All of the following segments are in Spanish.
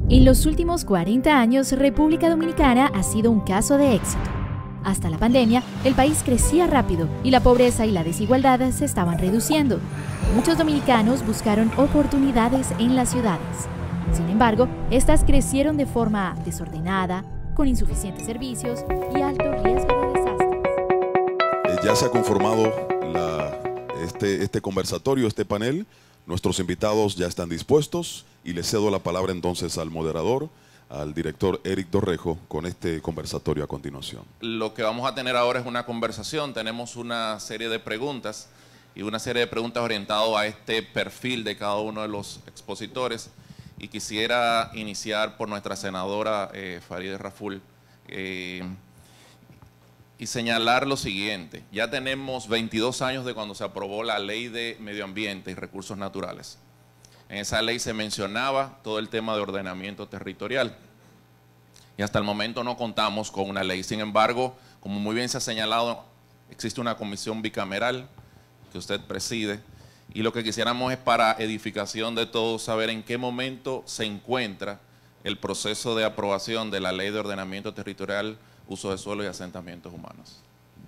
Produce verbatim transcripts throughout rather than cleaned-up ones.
En los últimos cuarenta años, República Dominicana ha sido un caso de éxito. Hasta la pandemia, el país crecía rápido y la pobreza y la desigualdad se estaban reduciendo. Muchos dominicanos buscaron oportunidades en las ciudades. Sin embargo, estas crecieron de forma desordenada, con insuficientes servicios y alto riesgo de desastres. Eh, ya se ha conformado la, este, este conversatorio, este panel. Nuestros invitados ya están dispuestos y le cedo la palabra entonces al moderador, al director Eric Dorrejo, con este conversatorio a continuación. Lo que vamos a tener ahora es una conversación. Tenemos una serie de preguntas y una serie de preguntas orientadas a este perfil de cada uno de los expositores. Y quisiera iniciar por nuestra senadora eh, Farideh Raful eh, y señalar lo siguiente. Ya tenemos veintidós años de cuando se aprobó la Ley de Medio Ambiente y Recursos Naturales. En esa ley se mencionaba todo el tema de ordenamiento territorial. Y hasta el momento no contamos con una ley. Sin embargo, como muy bien se ha señalado, existe una comisión bicameral que usted preside. Y lo que quisiéramos es, para edificación de todos, saber en qué momento se encuentra el proceso de aprobación de la Ley de Ordenamiento Territorial, Uso de Suelo y Asentamientos Humanos.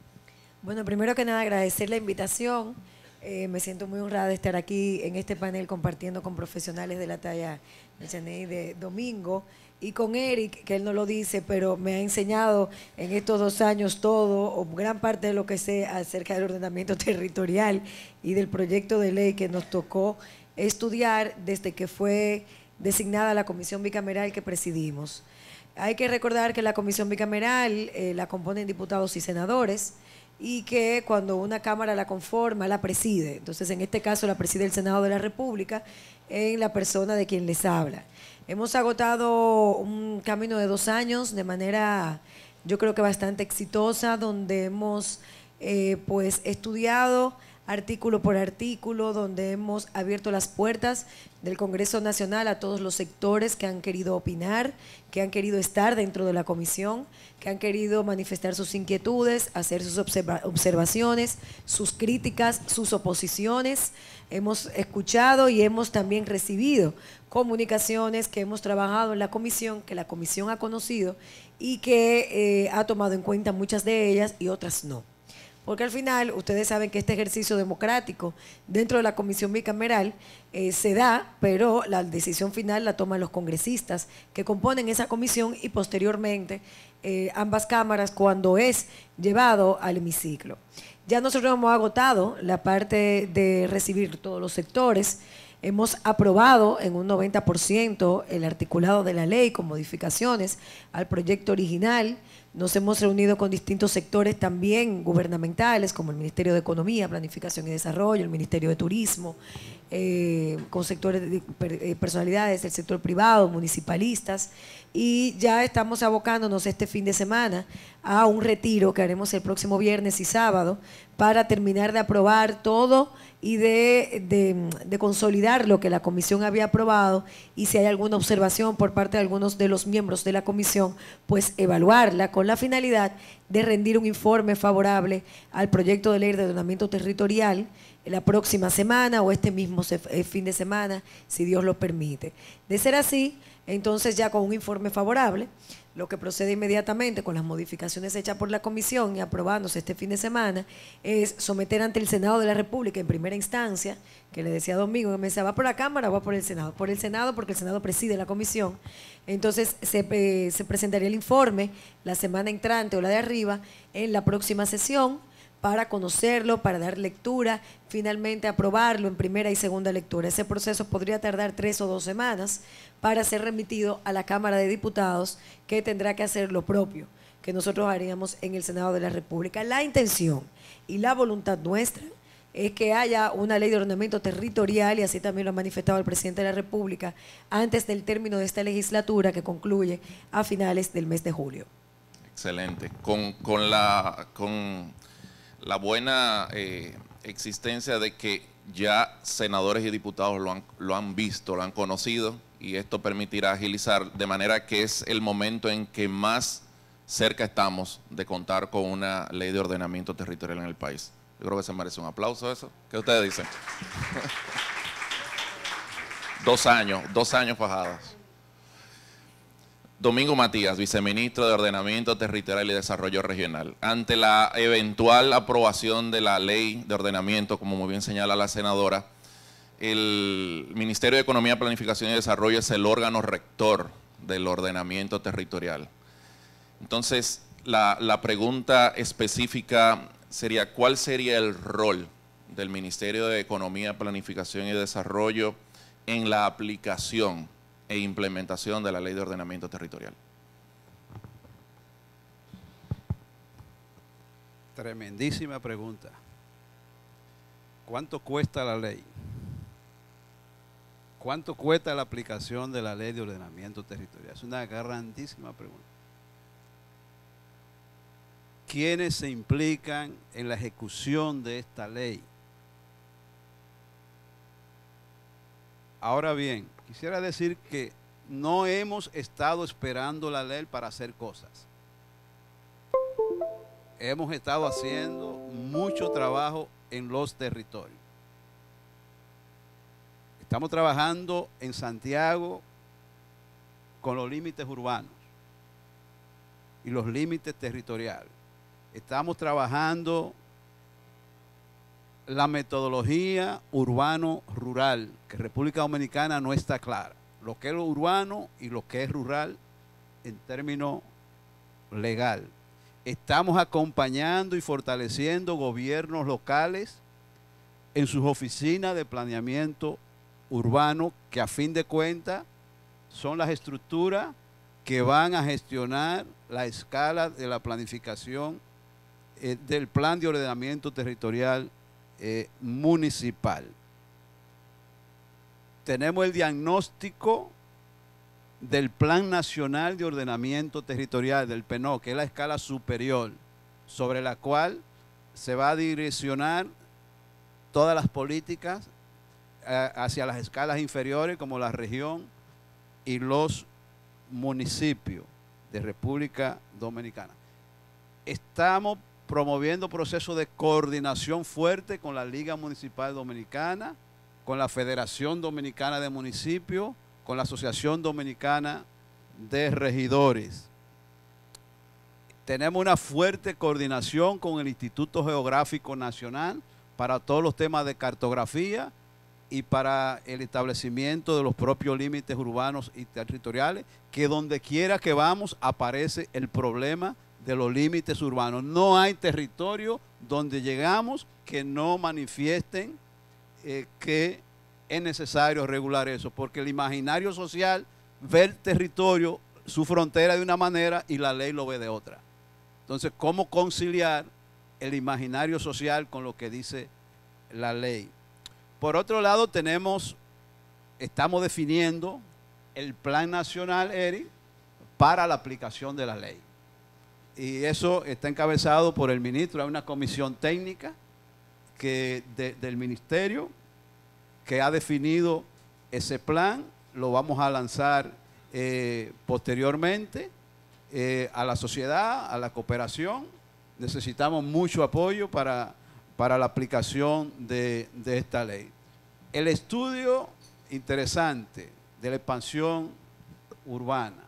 Bueno, primero que nada agradecer la invitación. Eh, me siento muy honrada de estar aquí en este panel compartiendo con profesionales de la talla de Chaney de Domingo y con Eric, que él no lo dice, pero me ha enseñado en estos dos años todo o gran parte de lo que sé acerca del ordenamiento territorial y del proyecto de ley que nos tocó estudiar desde que fue designada la comisión bicameral que presidimos. Hay que recordar que la comisión bicameral eh, la componen diputados y senadores, y que cuando una Cámara la conforma, la preside. Entonces, en este caso, la preside el Senado de la República en la persona de quien les habla. Hemos agotado un camino de dos años de manera, yo creo que bastante exitosa, donde hemos eh, pues estudiado artículo por artículo, donde hemos abierto las puertas del Congreso Nacional a todos los sectores que han querido opinar, que han querido estar dentro de la comisión, que han querido manifestar sus inquietudes, hacer sus observa observaciones, sus críticas, sus oposiciones. Hemos escuchado y hemos también recibido comunicaciones que hemos trabajado en la comisión, que la comisión ha conocido y que eh, ha tomado en cuenta muchas de ellas y otras no. Porque al final, ustedes saben que este ejercicio democrático dentro de la comisión bicameral eh, se da, pero la decisión final la toman los congresistas que componen esa comisión y posteriormente eh, ambas cámaras cuando es llevado al hemiciclo. Ya nosotros hemos agotado la parte de recibir todos los sectores. Hemos aprobado en un noventa por ciento el articulado de la ley con modificaciones al proyecto original. Nos hemos reunido con distintos sectores también gubernamentales, como el Ministerio de Economía, Planificación y Desarrollo, el Ministerio de Turismo, eh, con sectores de eh, personalidades del sector privado, municipalistas, y ya estamos abocándonos este fin de semana a un retiro que haremos el próximo viernes y sábado para terminar de aprobar todo y de, de, de consolidar lo que la comisión había aprobado, y si hay alguna observación por parte de algunos de los miembros de la comisión, pues evaluarla con la finalidad de rendir un informe favorable al proyecto de ley de ordenamiento territorial la próxima semana o este mismo fin de semana, si Dios lo permite. De ser así, entonces ya con un informe favorable, lo que procede inmediatamente con las modificaciones hechas por la comisión y aprobándose este fin de semana es someter ante el Senado de la República en primera instancia, que le decía a Domingo, que me decía, ¿va por la Cámara o va por el Senado? Por el Senado, porque el Senado preside la comisión. Entonces se, eh, se presentaría el informe la semana entrante o la de arriba en la próxima sesión, para conocerlo, para dar lectura, finalmente aprobarlo en primera y segunda lectura. Ese proceso podría tardar tres o dos semanas para ser remitido a la Cámara de Diputados, que tendrá que hacer lo propio que nosotros haríamos en el Senado de la República. La intención y la voluntad nuestra es que haya una ley de ordenamiento territorial, y así también lo ha manifestado el presidente de la República, antes del término de esta legislatura que concluye a finales del mes de julio. Excelente. Con, con la... Con la buena eh, existencia de que ya senadores y diputados lo han, lo han visto, lo han conocido, y esto permitirá agilizar, de manera que es el momento en que más cerca estamos de contar con una ley de ordenamiento territorial en el país. Yo creo que se merece un aplauso eso. ¿Qué ustedes dicen? Dos años, dos años fajadas. Domingo Matías, viceministro de Ordenamiento Territorial y Desarrollo Regional. Ante la eventual aprobación de la ley de ordenamiento, como muy bien señala la senadora, el Ministerio de Economía, Planificación y Desarrollo es el órgano rector del ordenamiento territorial. Entonces, la, la pregunta específica sería, ¿cuál sería el rol del Ministerio de Economía, Planificación y Desarrollo en la aplicación e implementación de la Ley de Ordenamiento Territorial? Tremendísima pregunta. ¿Cuánto cuesta la ley? ¿Cuánto cuesta la aplicación de la Ley de Ordenamiento Territorial? Es una grandísima pregunta. ¿Quiénes se implican en la ejecución de esta ley? Ahora bien, quisiera decir que no hemos estado esperando la ley para hacer cosas. Hemos estado haciendo mucho trabajo en los territorios. Estamos trabajando en Santiago con los límites urbanos y los límites territoriales. Estamos trabajando la metodología urbano-rural, que República Dominicana no está clara. Lo que es lo urbano y lo que es rural en términos legal. Estamos acompañando y fortaleciendo gobiernos locales en sus oficinas de planeamiento urbano, que a fin de cuentas son las estructuras que van a gestionar la escala de la planificación eh, del plan de ordenamiento territorial eh, municipal. Tenemos el diagnóstico del Plan Nacional de Ordenamiento Territorial, del P N O, que es la escala superior, sobre la cual se va a direccionar todas las políticas eh, hacia las escalas inferiores, como la región y los municipios de República Dominicana. Estamos promoviendo procesos de coordinación fuerte con la Liga Municipal Dominicana, con la Federación Dominicana de Municipios, con la Asociación Dominicana de Regidores. Tenemos una fuerte coordinación con el Instituto Geográfico Nacional para todos los temas de cartografía y para el establecimiento de los propios límites urbanos y territoriales, que donde quiera que vamos aparece el problema de los límites urbanos. No hay territorio donde llegamos que no manifiesten eh, que es necesario regular eso, porque el imaginario social ve el territorio, su frontera de una manera y la ley lo ve de otra. Entonces, ¿cómo conciliar el imaginario social con lo que dice la ley? Por otro lado, tenemos, estamos definiendo el Plan Nacional, Eric, para la aplicación de la ley. Y eso está encabezado por el ministro. Hay una comisión técnica que de, del ministerio que ha definido ese plan. Lo vamos a lanzar eh, posteriormente eh, a la sociedad, a la cooperación. Necesitamos mucho apoyo para, para la aplicación de, de esta ley. El estudio interesante de la expansión urbana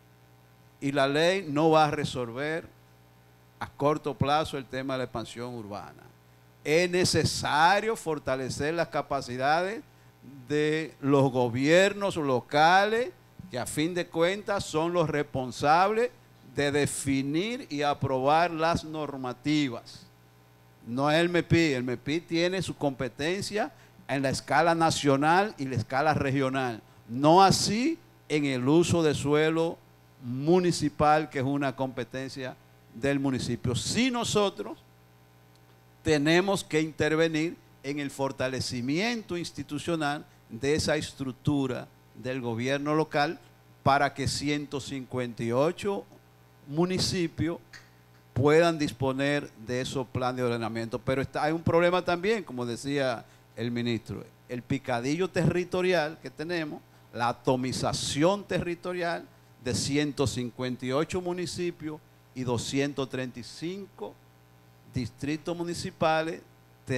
y la ley no va a resolver a corto plazo el tema de la expansión urbana. Es necesario fortalecer las capacidades de los gobiernos locales, que a fin de cuentas son los responsables de definir y aprobar las normativas. No es el M E P I, el M E P I tiene su competencia en la escala nacional y la escala regional, no así en el uso de suelo municipal, que es una competencia del municipio. Si nosotros tenemos que intervenir en el fortalecimiento institucional de esa estructura del gobierno local para que ciento cincuenta y ocho municipios puedan disponer de esos planes de ordenamiento. Pero está, hay un problema también, como decía el ministro, el picadillo territorial que tenemos, la atomización territorial de ciento cincuenta y ocho municipios y doscientos treinta y cinco distritos municipales.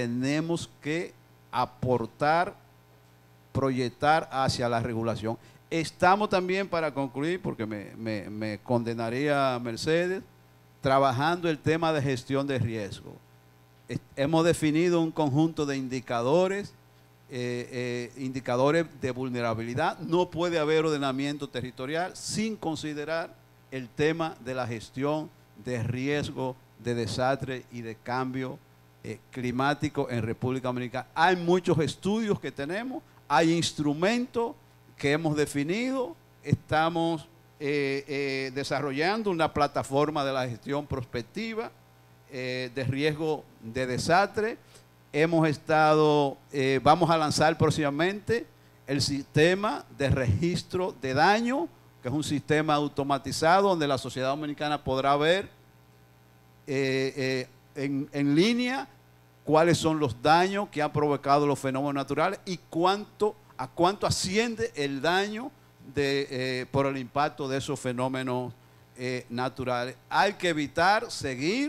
Tenemos que aportar, proyectar hacia la regulación. Estamos también, para concluir, porque me, me, me condenaría Mercedes, trabajando el tema de gestión de riesgo. Est- hemos definido un conjunto de indicadores, eh, eh, indicadores de vulnerabilidad. No puede haber ordenamiento territorial sin considerar el tema de la gestión de riesgo, de desastre y de cambio eh, climático en República Dominicana. Hay muchos estudios que tenemos, hay instrumentos que hemos definido, estamos eh, eh, desarrollando una plataforma de la gestión prospectiva eh, de riesgo de desastre. Hemos estado, eh, vamos a lanzar próximamente el sistema de registro de daño, que es un sistema automatizado donde la sociedad dominicana podrá ver eh, eh, en, en línea cuáles son los daños que han provocado los fenómenos naturales y cuánto, a cuánto asciende el daño de, eh, por el impacto de esos fenómenos eh, naturales. Hay que evitar seguir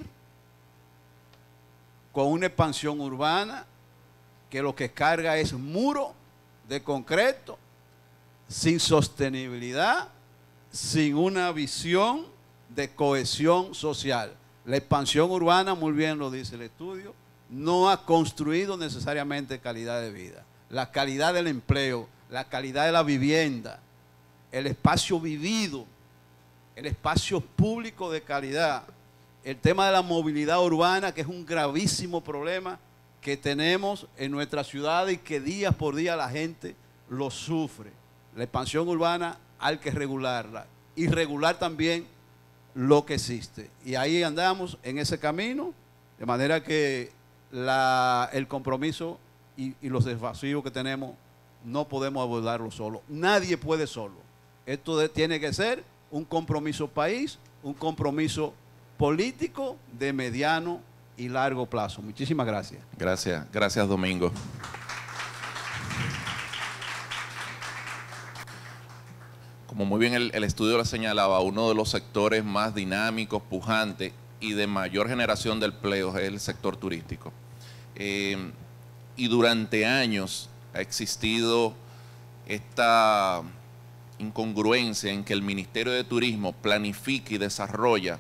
con una expansión urbana que lo que carga es muro de concreto, sin sostenibilidad, sin una visión de cohesión social. La expansión urbana, muy bien lo dice el estudio, no ha construido necesariamente calidad de vida. La calidad del empleo, la calidad de la vivienda, el espacio vivido, el espacio público de calidad, el tema de la movilidad urbana, que es un gravísimo problema que tenemos en nuestra ciudad y que día por día la gente lo sufre. La expansión urbana hay que regularla y regular también lo que existe. Y ahí andamos en ese camino, de manera que la, el compromiso y, y los desafíos que tenemos no podemos abordarlo solo. Nadie puede solo. Esto de, tiene que ser un compromiso país, un compromiso político de mediano y largo plazo. Muchísimas gracias. Gracias, gracias Domingo. Como muy bien el, el estudio lo señalaba, uno de los sectores más dinámicos, pujantes y de mayor generación de empleos es el sector turístico. Eh, y durante años ha existido esta incongruencia en que el Ministerio de Turismo planifica y desarrolla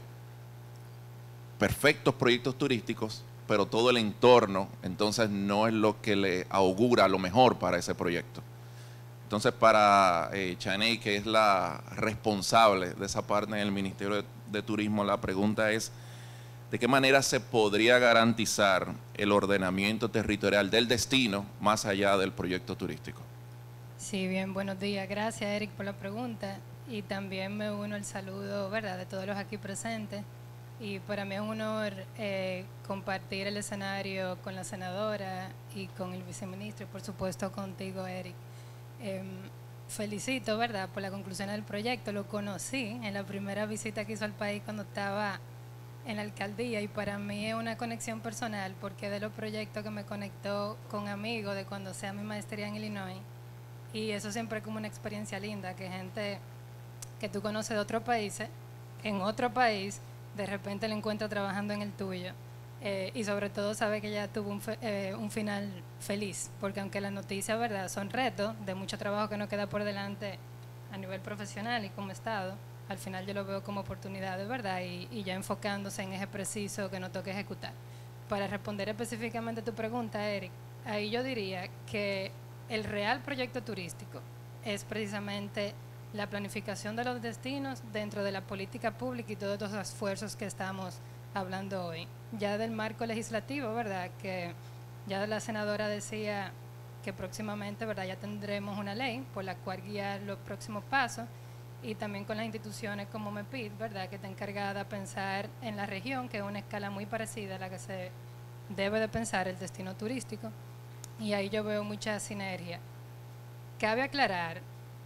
perfectos proyectos turísticos, pero todo el entorno entonces no es lo que le augura lo mejor para ese proyecto. Entonces, para eh, Chaney, que es la responsable de esa parte en el Ministerio de, de Turismo, la pregunta es, ¿de qué manera se podría garantizar el ordenamiento territorial del destino más allá del proyecto turístico? Sí, bien, buenos días. Gracias, Eric, por la pregunta. Y también me uno al saludo, ¿verdad?, de todos los aquí presentes. Y para mí es un honor eh, compartir el escenario con la senadora y con el viceministro y, por supuesto, contigo, Eric. Eh, felicito, ¿verdad?, por la conclusión del proyecto. Lo conocí en la primera visita que hizo al país cuando estaba en la alcaldía y para mí es una conexión personal porque de los proyectos que me conectó con amigos de cuando sea mi maestría en Illinois y eso siempre es como una experiencia linda, que gente que tú conoces de otros países, en otro país, de repente le encuentra trabajando en el tuyo. Eh, y sobre todo sabe que ya tuvo un, fe, eh, un final feliz, porque aunque las noticias, ¿verdad?, son retos de mucho trabajo que nos queda por delante a nivel profesional y como Estado, al final yo lo veo como oportunidades, ¿verdad?, y, y ya enfocándose en ese preciso que nos toca ejecutar. Para responder específicamente a tu pregunta, Eric, ahí yo diría que el real proyecto turístico es precisamente la planificación de los destinos dentro de la política pública y todos los esfuerzos que estamos hablando hoy. Ya del marco legislativo, ¿verdad?, que ya la senadora decía que próximamente, ¿verdad?, ya tendremos una ley por la cual guiar los próximos pasos y también con las instituciones como MEPID, ¿verdad?, que está encargada de pensar en la región, que es una escala muy parecida a la que se debe de pensar el destino turístico y ahí yo veo mucha sinergia. Cabe aclarar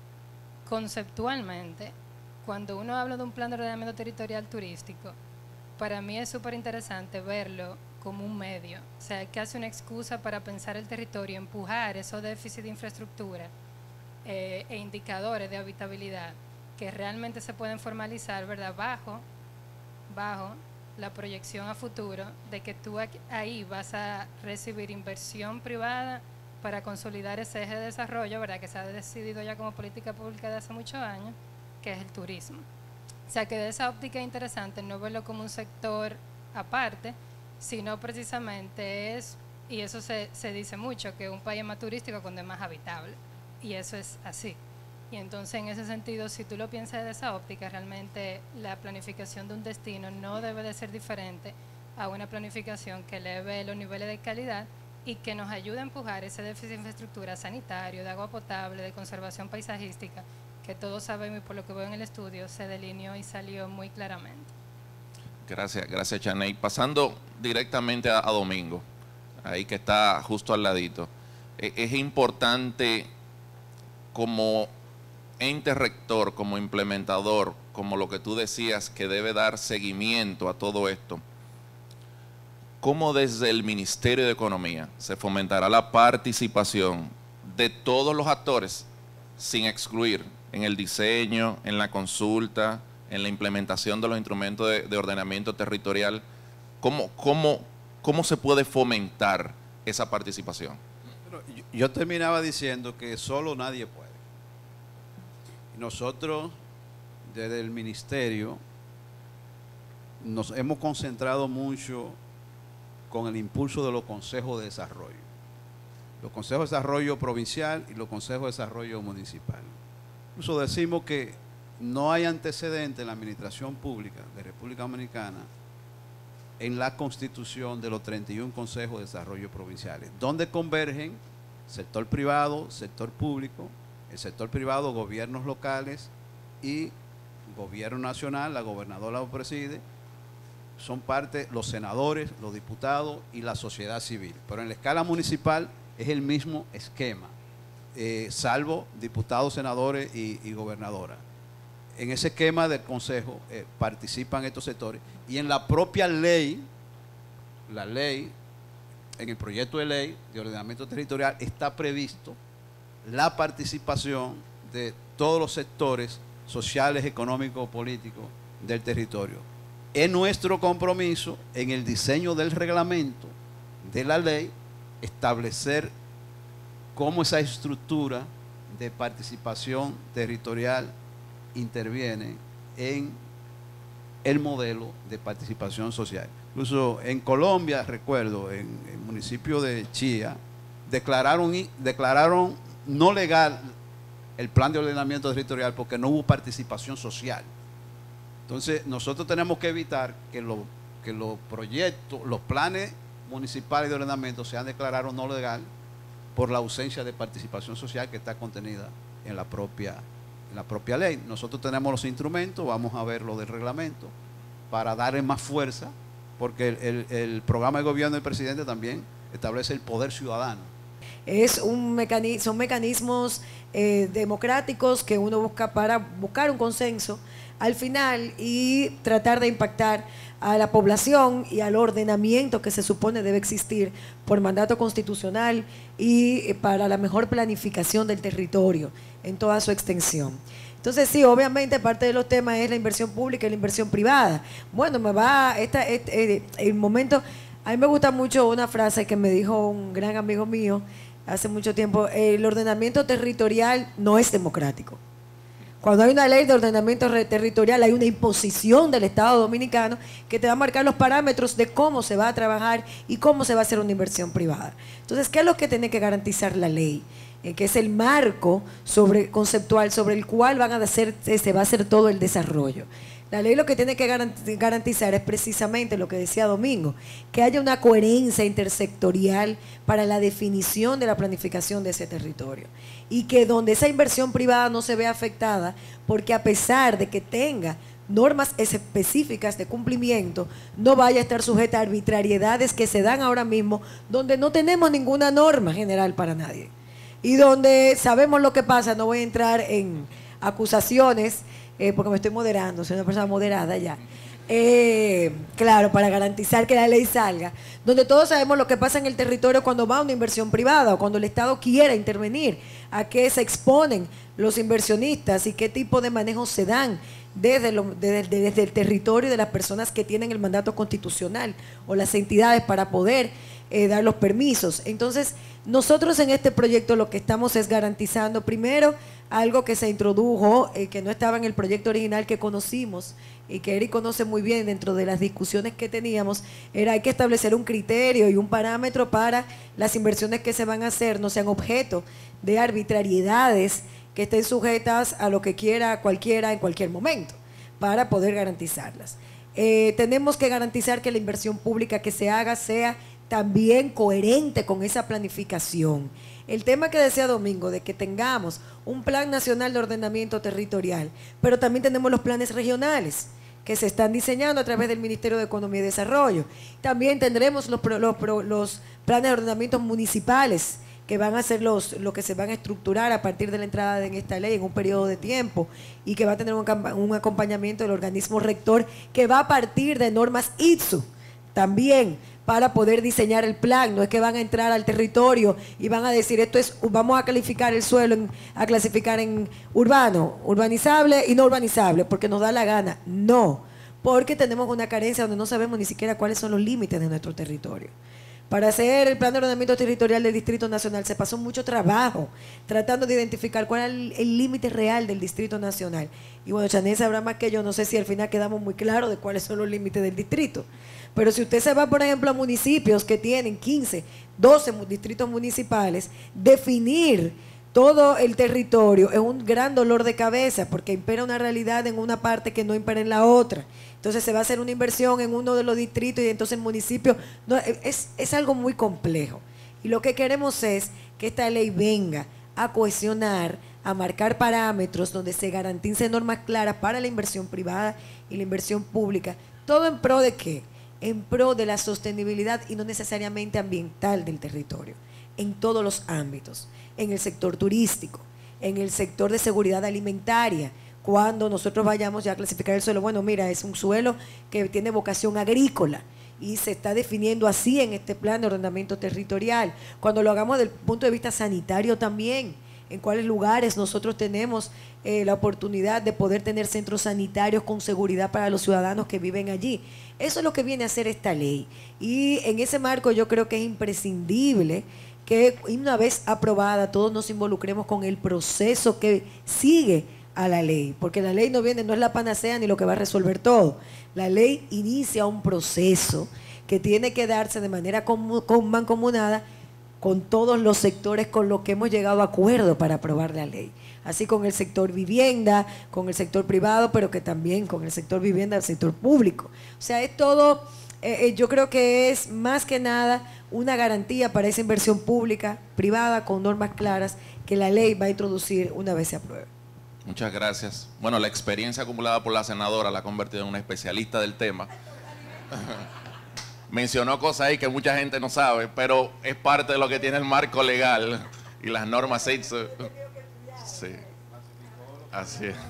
conceptualmente, cuando uno habla de un plan de ordenamiento territorial turístico, para mí es súper interesante verlo como un medio, o sea, que hace una excusa para pensar el territorio, empujar esos déficits de infraestructura eh, e indicadores de habitabilidad que realmente se pueden formalizar, ¿verdad?, bajo, bajo la proyección a futuro de que tú ahí vas a recibir inversión privada para consolidar ese eje de desarrollo, ¿verdad?, que se ha decidido ya como política pública de hace muchos años, que es el turismo. O sea, que de esa óptica es interesante no verlo como un sector aparte, sino precisamente es, y eso se, se dice mucho, que un país es más turístico cuando es más habitable, y eso es así. Y entonces, en ese sentido, si tú lo piensas de esa óptica, realmente la planificación de un destino no debe de ser diferente a una planificación que eleve los niveles de calidad y que nos ayude a empujar ese déficit de infraestructura sanitario, de agua potable, de conservación paisajística, que todos sabemos y por lo que veo en el estudio se delineó y salió muy claramente. Gracias, gracias Chaney. Pasando directamente a, a Domingo, ahí que está justo al ladito. Eh, es importante como ente rector, como implementador, como lo que tú decías que debe dar seguimiento a todo esto, ¿cómo desde el Ministerio de Economía se fomentará la participación de todos los actores sin excluir en el diseño, en la consulta, en la implementación de los instrumentos de, de ordenamiento territorial? ¿Cómo, cómo, ¿Cómo se puede fomentar esa participación? Yo, yo terminaba diciendo que solo nadie puede. Nosotros, desde el Ministerio, nos hemos concentrado mucho con el impulso de los consejos de desarrollo. Los consejos de desarrollo provincial y los consejos de desarrollo municipal. Incluso decimos que no hay antecedente en la administración pública de República Dominicana en la constitución de los treinta y uno consejos de desarrollo provinciales, donde convergen sector privado, sector público, el sector privado, gobiernos locales y gobierno nacional, la gobernadora lo preside, son parte los senadores, los diputados y la sociedad civil. Pero en la escala municipal es el mismo esquema, eh, salvo diputados, senadores y, y gobernadoras. En ese esquema del consejo eh, participan estos sectores y en la propia ley, la ley, en el proyecto de ley de ordenamiento territorial está previsto la participación de todos los sectores sociales, económicos, políticos del territorio. Es nuestro compromiso en el diseño del reglamento de la ley establecer cómo esa estructura de participación territorial interviene en el modelo de participación social. Incluso en Colombia, recuerdo, en el municipio de Chía, declararon, declararon no legal el plan de ordenamiento territorial porque no hubo participación social. Entonces, nosotros tenemos que evitar que, lo, que los proyectos, los planes municipales de ordenamiento sean declarados no legal por la ausencia de participación social que está contenida en la propia, en la propia ley. Nosotros tenemos los instrumentos, vamos a ver lo del reglamento, para darle más fuerza, porque el, el, el programa de gobierno del presidente también establece el poder ciudadano. Es un mecanismo, son mecanismos eh, democráticos que uno busca para buscar un consenso al final y tratar de impactar a la población y al ordenamiento que se supone debe existir por mandato constitucional y para la mejor planificación del territorio en toda su extensión. Entonces sí, obviamente parte de los temas es la inversión pública y la inversión privada. Bueno, me va, esta, este, el momento, a mí me gusta mucho una frase que me dijo un gran amigo mío hace mucho tiempo: el ordenamiento territorial no es democrático. Cuando hay una ley de ordenamiento territorial hay una imposición del Estado Dominicano que te va a marcar los parámetros de cómo se va a trabajar y cómo se va a hacer una inversión privada. Entonces, ¿qué es lo que tiene que garantizar la ley? Eh, que es el marco sobre, conceptual sobre el cual van a hacer, se va a hacer todo el desarrollo. La ley lo que tiene que garantizar es precisamente lo que decía Domingo, que haya una coherencia intersectorial para la definición de la planificación de ese territorio y que donde esa inversión privada no se vea afectada, porque a pesar de que tenga normas específicas de cumplimiento, no vaya a estar sujeta a arbitrariedades que se dan ahora mismo, donde no tenemos ninguna norma general para nadie y donde sabemos lo que pasa. No voy a entrar en acusaciones, Eh, porque me estoy moderando, soy una persona moderada ya. Eh, claro, para garantizar que la ley salga, donde todos sabemos lo que pasa en el territorio cuando va una inversión privada o cuando el Estado quiera intervenir, a qué se exponen los inversionistas y qué tipo de manejos se dan desde, lo, desde, desde el territorio de las personas que tienen el mandato constitucional o las entidades para poder eh, dar los permisos. Entonces, nosotros en este proyecto lo que estamos es garantizando primero algo que se introdujo, eh, que no estaba en el proyecto original que conocimos y que Eric conoce muy bien dentro de las discusiones que teníamos, era hay que establecer un criterio y un parámetro para las inversiones que se van a hacer, no sean objeto de arbitrariedades que estén sujetas a lo que quiera cualquiera en cualquier momento, para poder garantizarlas. Eh, tenemos que garantizar que la inversión pública que se haga sea también coherente con esa planificación. El tema que decía Domingo, de que tengamos un plan nacional de ordenamiento territorial, pero también tenemos los planes regionales que se están diseñando a través del Ministerio de Economía y Desarrollo. También tendremos los, los, los planes de ordenamiento municipales, que van a ser los, lo que se van a estructurar a partir de la entrada en esta ley en un periodo de tiempo y que va a tener un, un acompañamiento del organismo rector que va a partir de normas I T S U también para poder diseñar el plan. No es que van a entrar al territorio y van a decir esto es, vamos a calificar el suelo, en, a clasificar en urbano, urbanizable y no urbanizable, porque nos da la gana. No, porque tenemos una carencia donde no sabemos ni siquiera cuáles son los límites de nuestro territorio. Para hacer el plan de ordenamiento territorial del Distrito Nacional se pasó mucho trabajo tratando de identificar cuál es el límite real del Distrito Nacional. Y bueno, Chanel sabrá más que yo, no sé si al final quedamos muy claros de cuáles son los límites del distrito. Pero si usted se va, por ejemplo, a municipios que tienen quince, doce distritos municipales, definir todo el territorio es un gran dolor de cabeza porque impera una realidad en una parte que no impera en la otra. Entonces se va a hacer una inversión en uno de los distritos y entonces el municipio, no, es, es algo muy complejo. Y lo que queremos es que esta ley venga a cohesionar, a marcar parámetros donde se garanticen normas claras para la inversión privada y la inversión pública. ¿Todo en pro de qué? En pro de la sostenibilidad y no necesariamente ambiental del territorio, en todos los ámbitos, en el sector turístico, en el sector de seguridad alimentaria. Cuando nosotros vayamos ya a clasificar el suelo, bueno, mira, es un suelo que tiene vocación agrícola y se está definiendo así en este plan de ordenamiento territorial. Cuando lo hagamos desde el punto de vista sanitario también, en cuáles lugares nosotros tenemos eh, la oportunidad de poder tener centros sanitarios con seguridad para los ciudadanos que viven allí. Eso es lo que viene a hacer esta ley. Y en ese marco yo creo que es imprescindible que una vez aprobada todos nos involucremos con el proceso que sigue a la ley, porque la ley no viene, no es la panacea ni lo que va a resolver todo. La ley inicia un proceso que tiene que darse de manera mancomunada con todos los sectores con los que hemos llegado a acuerdo para aprobar la ley. Así con el sector vivienda, con el sector privado, pero que también con el sector vivienda, el sector público. O sea, es todo, eh, yo creo que es más que nada una garantía para esa inversión pública, privada, con normas claras, que la ley va a introducir una vez se apruebe. Muchas gracias. Bueno, la experiencia acumulada por la senadora la ha convertido en una especialista del tema. Mencionó cosas ahí que mucha gente no sabe, pero es parte de lo que tiene el marco legal y las normas I T S U. Sí, así es.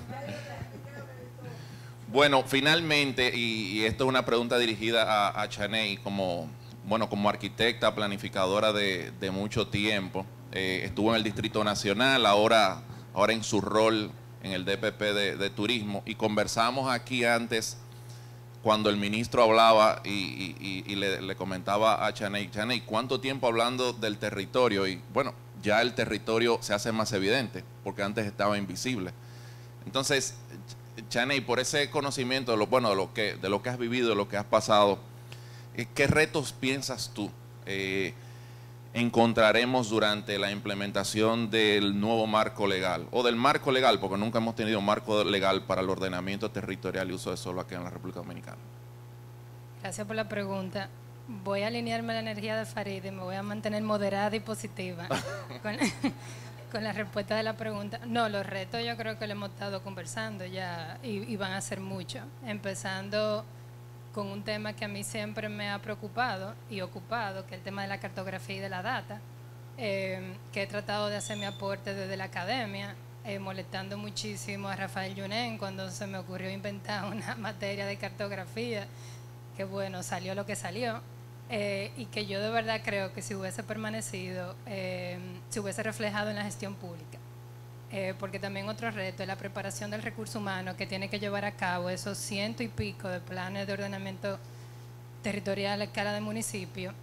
Bueno, finalmente, y, y esto es una pregunta dirigida a, a Chaney, como, bueno, como arquitecta, planificadora de, de mucho tiempo, eh, estuvo en el Distrito Nacional, ahora, ahora en su rol en el D P P de, de Turismo, y conversamos aquí antes cuando el ministro hablaba y, y, y le, le comentaba a Chaney, Chaney, ¿cuánto tiempo hablando del territorio? Y bueno, ya el territorio se hace más evidente, porque antes estaba invisible. Entonces, Chaney, por ese conocimiento de lo, bueno, de lo que, de lo que has vivido, de lo que has pasado, ¿qué retos piensas tú eh, encontraremos durante la implementación del nuevo marco legal, o del marco legal, porque nunca hemos tenido un marco legal para el ordenamiento territorial y uso de suelo aquí en la República Dominicana? Gracias por la pregunta. Voy a alinearme a la energía de Farid y me voy a mantener moderada y positiva con, con la respuesta de la pregunta. No, los retos yo creo que lo hemos estado conversando ya y, y van a ser muchos, empezando con un tema que a mí siempre me ha preocupado y ocupado, que es el tema de la cartografía y de la data, eh, que he tratado de hacer mi aporte desde la academia, eh, molestando muchísimo a Rafael Yunen cuando se me ocurrió inventar una materia de cartografía, que bueno, salió lo que salió, eh, y que yo de verdad creo que si hubiese permanecido, eh, se hubiese reflejado en la gestión pública. Eh, porque también otro reto es la preparación del recurso humano que tiene que llevar a cabo esos ciento y pico de planes de ordenamiento territorial a escala de municipio,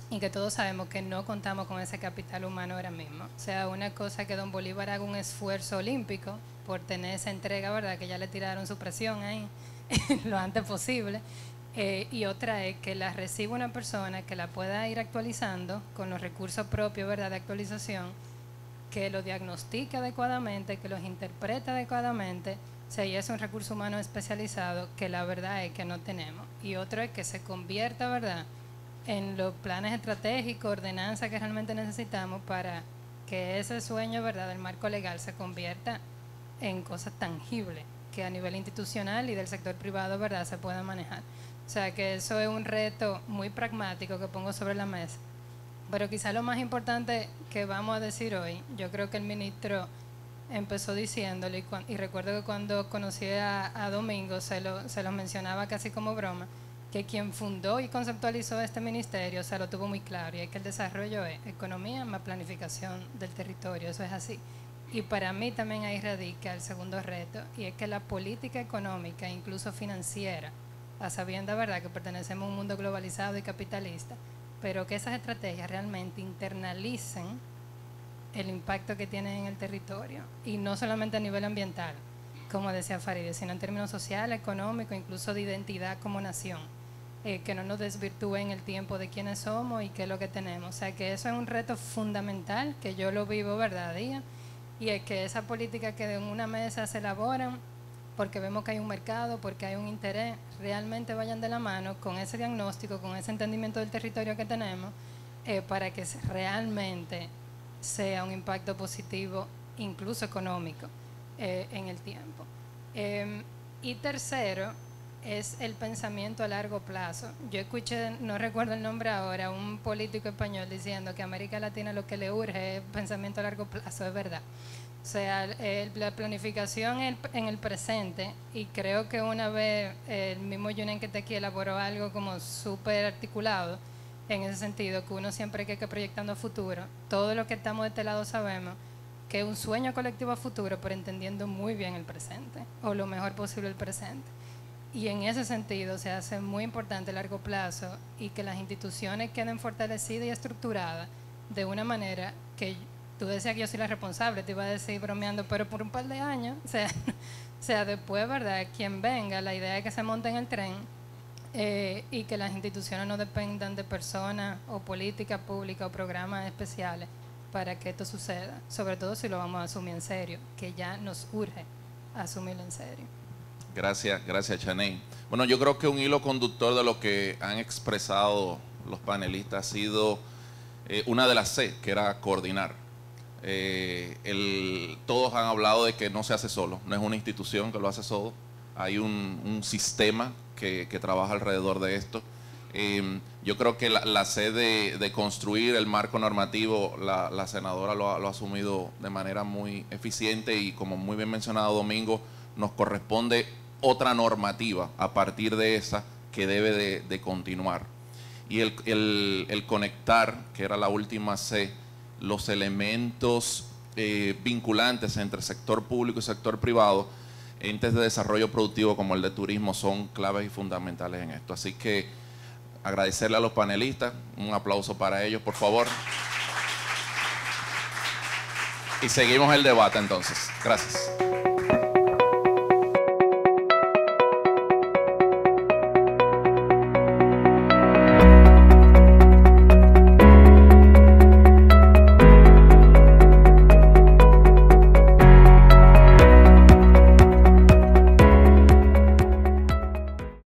y que todos sabemos que no contamos con ese capital humano ahora mismo. O sea, una cosa que don Bolívar haga un esfuerzo olímpico por tener esa entrega, ¿verdad? Que ya le tiraron su presión ahí lo antes posible. Eh, y otra es que la reciba una persona que la pueda ir actualizando con los recursos propios, ¿verdad?, de actualización, que lo diagnostique adecuadamente, que los interprete adecuadamente. O sea, y es un recurso humano especializado que la verdad es que no tenemos. Y otro es que se convierta, ¿verdad?, en los planes estratégicos, ordenanza que realmente necesitamos para que ese sueño, ¿verdad?, del marco legal se convierta en cosas tangibles que a nivel institucional y del sector privado, ¿verdad?, se puedan manejar. O sea, que eso es un reto muy pragmático que pongo sobre la mesa. Pero quizá lo más importante que vamos a decir hoy, yo creo que el ministro empezó diciéndolo, y, y recuerdo que cuando conocí a, a Domingo se lo, se lo mencionaba casi como broma, que quien fundó y conceptualizó este ministerio, o sea, lo tuvo muy claro, y es que el desarrollo es economía más planificación del territorio, eso es así. Y para mí también ahí radica el segundo reto, y es que la política económica, incluso financiera, a sabienda, ¿verdad?, que pertenecemos a un mundo globalizado y capitalista, pero que esas estrategias realmente internalicen el impacto que tienen en el territorio, y no solamente a nivel ambiental, como decía Farideh, sino en términos sociales, económicos, incluso de identidad como nación, eh, que no nos desvirtúen el tiempo de quiénes somos y qué es lo que tenemos. O sea, que eso es un reto fundamental, que yo lo vivo, ¿verdad?, a día, y es que esa política que en una mesa se elaboran, porque vemos que hay un mercado, porque hay un interés, realmente vayan de la mano con ese diagnóstico, con ese entendimiento del territorio que tenemos, eh, para que realmente sea un impacto positivo, incluso económico, eh, en el tiempo. Eh, y tercero, es el pensamiento a largo plazo. Yo escuché, no recuerdo el nombre ahora, un político español diciendo que a América Latina lo que le urge es pensamiento a largo plazo, es verdad. O sea, el, la planificación en el, en el presente, y creo que una vez el mismo Junen que está aquí elaboró algo como súper articulado en ese sentido, que uno siempre que, que proyectando a futuro, todo lo que estamos de este lado sabemos que es un sueño colectivo a futuro, pero entendiendo muy bien el presente, o lo mejor posible el presente. Y en ese sentido se hace muy importante el largo plazo, y que las instituciones queden fortalecidas y estructuradas de una manera que... Tú decías que yo soy la responsable, te iba a decir bromeando, pero por un par de años, o sea, o sea después, ¿verdad?, quien venga, la idea es que se monte en el tren, eh, y que las instituciones no dependan de personas o políticas públicas o programas especiales para que esto suceda, sobre todo si lo vamos a asumir en serio, que ya nos urge asumirlo en serio. Gracias, gracias, Chaney. Bueno, yo creo que un hilo conductor de lo que han expresado los panelistas ha sido eh, una de las C, que era coordinar. Eh, el, todos han hablado de que no se hace solo, no es una institución que lo hace solo, hay un, un sistema que, que trabaja alrededor de esto. Eh, yo creo que la, la sede de, de construir el marco normativo, la, la senadora lo ha, lo ha asumido de manera muy eficiente, y como muy bien mencionado Domingo, nos corresponde otra normativa a partir de esa que debe de, de continuar. Y el, el, el conectar, que era la última C, los elementos eh, vinculantes entre sector público y sector privado, entes de desarrollo productivo como el de turismo, son claves y fundamentales en esto. Así que agradecerle a los panelistas, un aplauso para ellos, por favor. Y seguimos el debate entonces. Gracias.